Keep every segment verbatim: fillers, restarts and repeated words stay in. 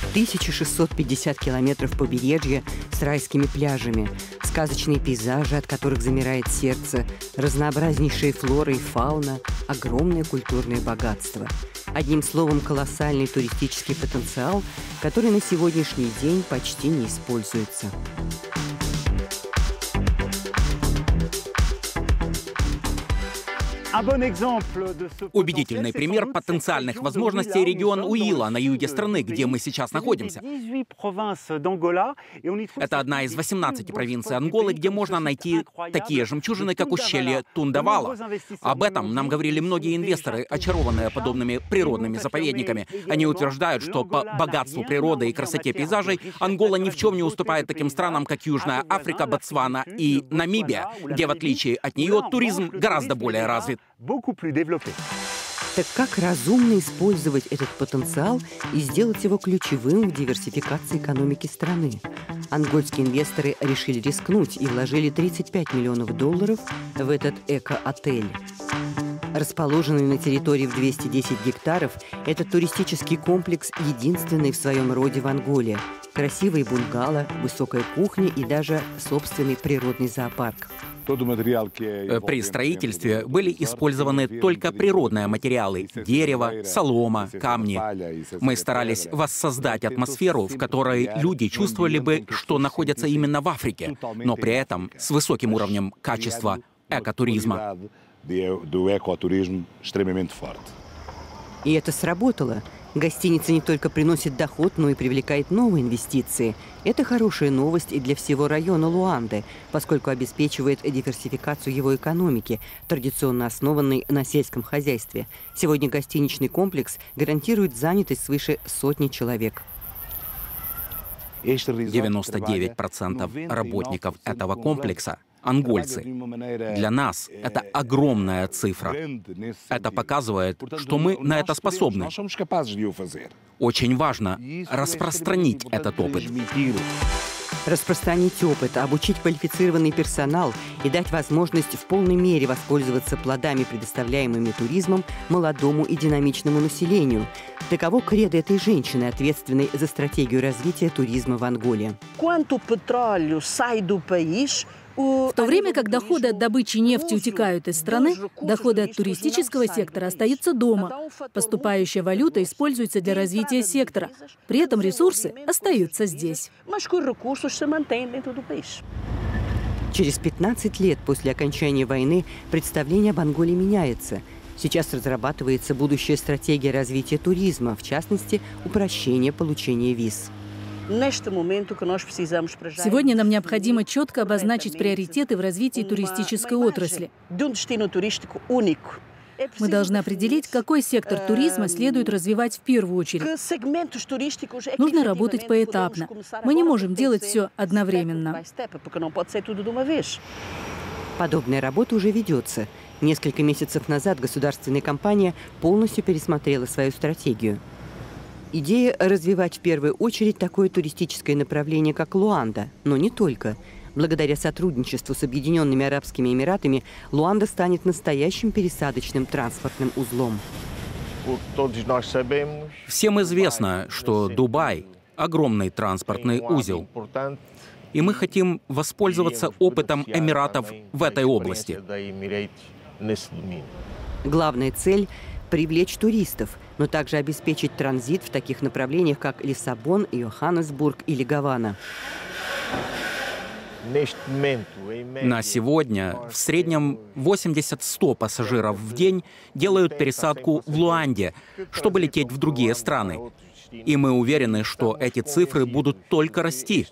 тысяча шестьсот пятьдесят километров побережья с райскими пляжами, сказочные пейзажи, от которых замирает сердце, разнообразнейшая флора и фауна, огромное культурное богатство. Одним словом, колоссальный туристический потенциал, который на сегодняшний день почти не используется. Убедительный пример потенциальных возможностей регион Уила на юге страны, где мы сейчас находимся. Это одна из восемнадцати провинций Анголы, где можно найти такие жемчужины, как ущелье Тундавала. Об этом нам говорили многие инвесторы, очарованные подобными природными заповедниками. Они утверждают, что по богатству природы и красоте пейзажей Ангола ни в чем не уступает таким странам, как Южная Африка, Ботсвана и Намибия, где, в отличие от нее, туризм гораздо более развит. Так как разумно использовать этот потенциал и сделать его ключевым в диверсификации экономики страны? Ангольские инвесторы решили рискнуть и вложили тридцать пять миллионов долларов в этот эко-отель. Расположенный на территории в двести десять гектаров, этот туристический комплекс единственный в своем роде в Анголе. Красивые бунгало, высокая кухня и даже собственный природный зоопарк. При строительстве были использованы только природные материалы – дерево, солома, камни. Мы старались воссоздать атмосферу, в которой люди чувствовали бы, что находятся именно в Африке, но при этом с высоким уровнем качества экотуризма. И это сработало. Гостиница не только приносит доход, но и привлекает новые инвестиции. Это хорошая новость и для всего района Луанды, поскольку обеспечивает диверсификацию его экономики, традиционно основанной на сельском хозяйстве. Сегодня гостиничный комплекс гарантирует занятость свыше сотни человек. девяносто девять процентов работников этого комплекса – ангольцы. Для нас это огромная цифра. Это показывает, что мы на это способны. Очень важно распространить этот опыт. Распространить опыт, обучить квалифицированный персонал и дать возможность в полной мере воспользоваться плодами, предоставляемыми туризмом, молодому и динамичному населению. Таково кредо этой женщины, ответственной за стратегию развития туризма в Анголе. В то время как доходы от добычи нефти утекают из страны, доходы от туристического сектора остаются дома. Поступающая валюта используется для развития сектора. При этом ресурсы остаются здесь. Через пятнадцать лет после окончания войны представление об Анголе меняется. Сейчас разрабатывается будущая стратегия развития туризма, в частности, упрощение получения виз. Сегодня нам необходимо четко обозначить приоритеты в развитии туристической отрасли. Мы должны определить, какой сектор туризма следует развивать в первую очередь. Нужно работать поэтапно. Мы не можем делать все одновременно. Подобная работа уже ведется. Несколько месяцев назад государственная компания полностью пересмотрела свою стратегию. Идея развивать в первую очередь такое туристическое направление, как Луанда, но не только. Благодаря сотрудничеству с Объединенными Арабскими Эмиратами Луанда станет настоящим пересадочным транспортным узлом. Всем известно, что Дубай – огромный транспортный узел. И мы хотим воспользоваться опытом Эмиратов в этой области. Главная цель – привлечь туристов, но также обеспечить транзит в таких направлениях, как Лиссабон, Йоханнесбург или Гавана. На сегодня в среднем восемьдесят-сто пассажиров в день делают пересадку в Луанде, чтобы лететь в другие страны. И мы уверены, что эти цифры будут только расти.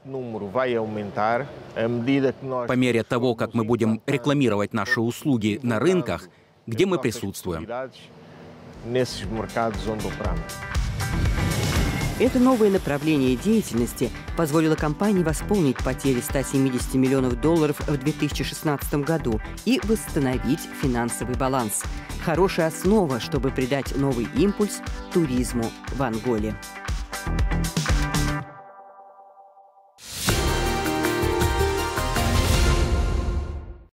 По мере того, как мы будем рекламировать наши услуги на рынках, где мы присутствуем. Это новое направление деятельности позволило компании восполнить потери ста семидесяти миллионов долларов в две тысячи шестнадцатом году и восстановить финансовый баланс. Хорошая основа, чтобы придать новый импульс туризму в Анголе.